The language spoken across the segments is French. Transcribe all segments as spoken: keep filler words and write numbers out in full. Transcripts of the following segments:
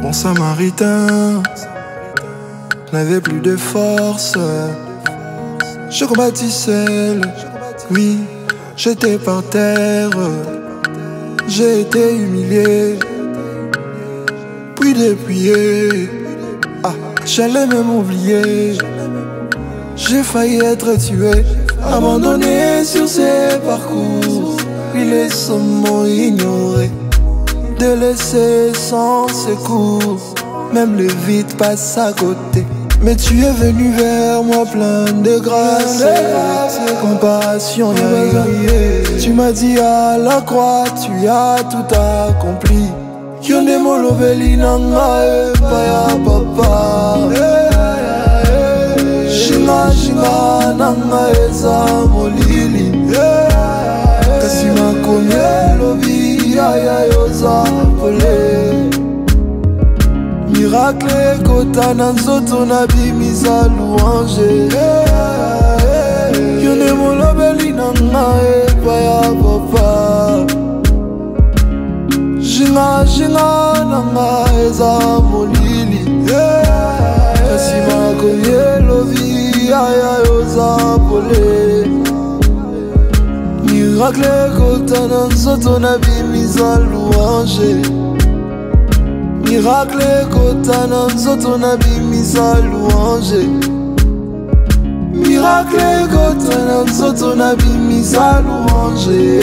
bon samaritain, n'avais plus de force. Je combattis seul, oui, j'étais par terre. J'ai été humilié, puis dépouillé. Ah, j'allais même oublier. J'ai failli être tué, abandonné sur ces parcours. Puis les sommes ignorés, délaissé sans secours. Même le vide passe à côté. Mais tu es venu vers moi plein de grâce et compassion. Yeah, yeah. Tu m'as dit à la croix, tu as tout accompli. Yonde molobeli nanga e paya papa. Shinga shinga nanga eza molili. Kasima komye lobi aya yoza pole. Miracle kota na nzoto na bimisa louange. Yone molobeli nanga e paya papa. Jinga jinga nanga eza molili. Kasima komye lobi aya yoza pole. Miracle kota na nzoto na bimisa louange. Miracle kota na nzoto na bimisa louange. Miracle kota na nzoto na bimisa louange.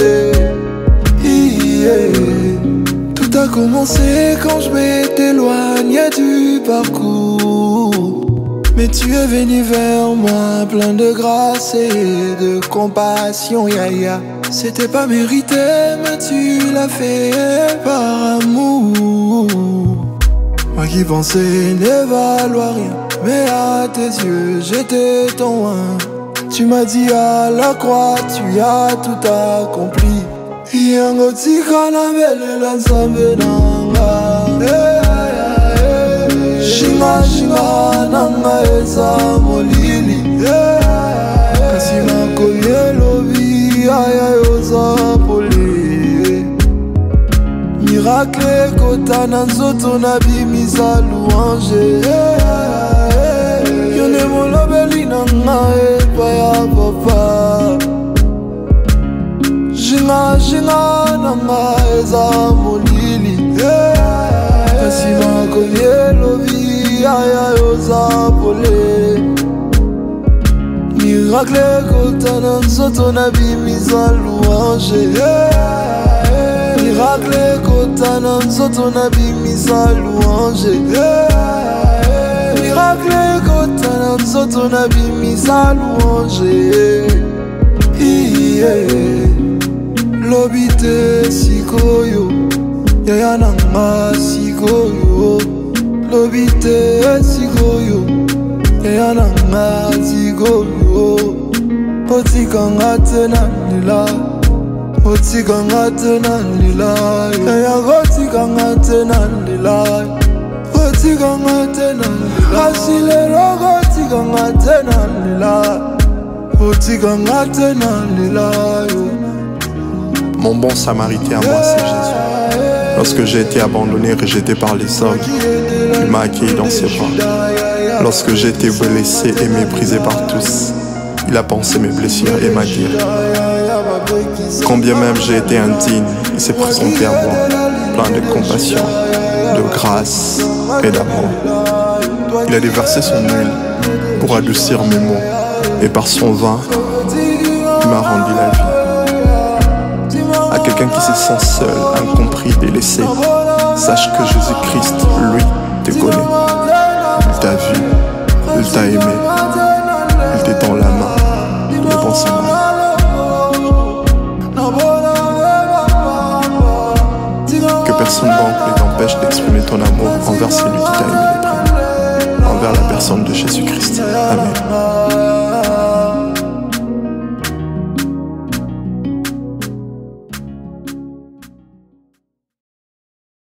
Yeah. Tout a commencé quand je m'éloignais du parcours. Mais tu es venu vers moi plein de grâce et de compassion, ya ya. C'était pas mérité, mais tu l'as fait par amour. Moi qui pensais ne valoir rien, mais à tes yeux j'étais ton un. Tu m'as dit à la croix, tu as tout accompli. Yango tika na bele la nzambe nanga. Shinga shinga nanga eza molili. Kasima komye lobi aya yoza pole. Miracle kota na nzoto na bimisa louange. Yone molobeli nanga e paya papa. Jinga jinga nanga eza molili. Kasima komye lobi aya yoza pole. Miracle kota na nzoto na bimisa louange. Miracle kota na nzoto na bimisa louange. Miracle kota na nzoto na bimisa louange. Yeah. Lobite sikoyo, yaya nanga sikoyo. Lobite sikoyo, yaya nanga sikoyo. Otika ngate na nila, otika ngate na nila. Yaya otika ngate na nila, otika ngate na nila. Asile rogo otika ngate na nila, otika ngate na nila. Mon bon samaritain à moi, c'est Jésus. Lorsque j'ai été abandonné et rejeté par les hommes, il m'a accueilli dans ses bras. Lorsque j'ai été blessé et méprisé par tous, il a pensé mes blessures et m'a dit: combien même j'ai été indigne, il s'est présenté à moi, plein de compassion, de grâce et d'amour. Il a déversé son huile pour adoucir mes maux, et par son vin, il m'a rendu la vie. À quelqu'un qui se sent seul, incompris, délaissé, sache que Jésus-Christ, lui, te connaît. Il t'a vu, il t'a aimé, il t'étend la main, le bon samaritain. Que personne manque ne t'empêche d'exprimer ton amour envers celui qui t'a aimé les premiers, envers la personne de Jésus-Christ. Amen.